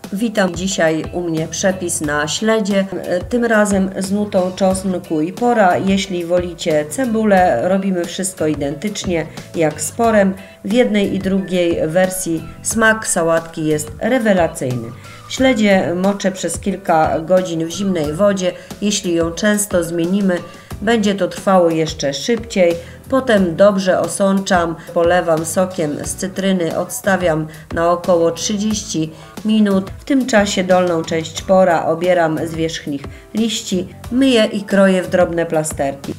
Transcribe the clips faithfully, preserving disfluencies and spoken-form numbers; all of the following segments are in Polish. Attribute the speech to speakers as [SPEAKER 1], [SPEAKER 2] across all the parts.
[SPEAKER 1] Witam dzisiaj u mnie przepis na śledzie, tym razem z nutą czosnku i pora. Jeśli wolicie cebulę, robimy wszystko identycznie jak z porem. W jednej i drugiej wersji smak sałatki jest rewelacyjny. Śledzie moczę przez kilka godzin w zimnej wodzie. Jeśli ją często zmienimy, będzie to trwało jeszcze szybciej. Potem dobrze osączam, polewam sokiem z cytryny, odstawiam na około trzydzieści minut. W tym czasie dolną część pora obieram z wierzchnich liści, myję i kroję w drobne plasterki.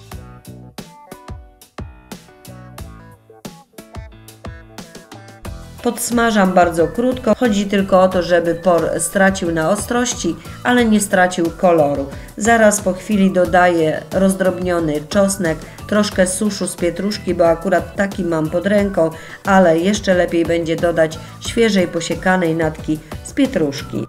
[SPEAKER 1] Podsmażam bardzo krótko, chodzi tylko o to, żeby por stracił na ostrości, ale nie stracił koloru. Zaraz po chwili dodaję rozdrobniony czosnek, troszkę suszu z pietruszki, bo akurat taki mam pod ręką, ale jeszcze lepiej będzie dodać świeżej posiekanej natki z pietruszki.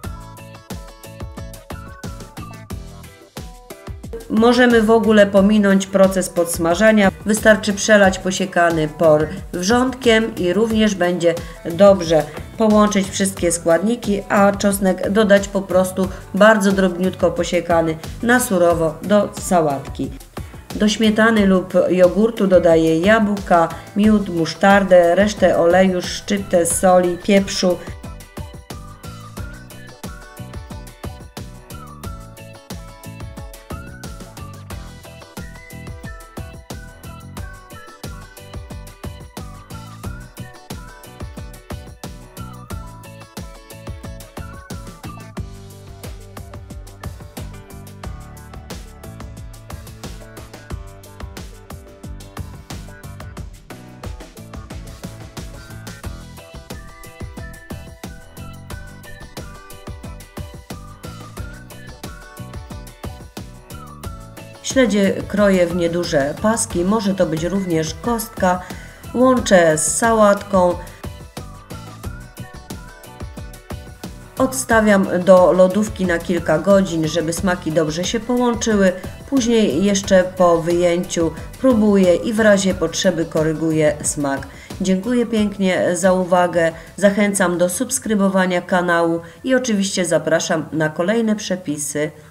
[SPEAKER 1] Możemy w ogóle pominąć proces podsmażania. Wystarczy przelać posiekany por wrzątkiem i również będzie dobrze połączyć wszystkie składniki, a czosnek dodać po prostu bardzo drobniutko posiekany na surowo do sałatki. Do śmietany lub jogurtu dodaję jabłka, miód, musztardę, resztę oleju, szczyptę soli, pieprzu. Śledzie kroję w nieduże paski, może to być również kostka. Łączę z sałatką. Odstawiam do lodówki na kilka godzin, żeby smaki dobrze się połączyły. Później jeszcze po wyjęciu próbuję i w razie potrzeby koryguję smak. Dziękuję pięknie za uwagę, zachęcam do subskrybowania kanału i oczywiście zapraszam na kolejne przepisy.